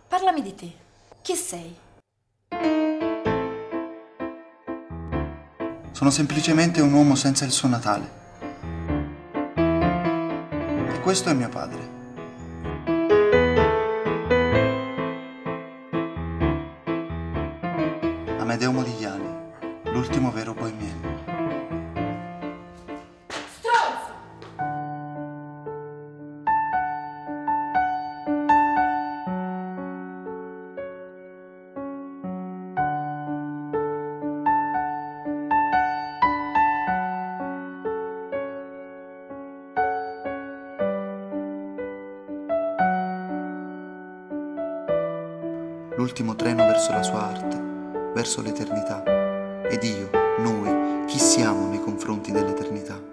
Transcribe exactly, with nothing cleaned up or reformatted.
Parlami di te. Chi sei? Sono semplicemente un uomo senza il suo Natale. E questo è mio padre. Amedeo Modigliani, l'ultimo vero bohemian. L'ultimo treno verso la sua arte, verso l'eternità. Ed io, noi, chi siamo nei confronti dell'eternità?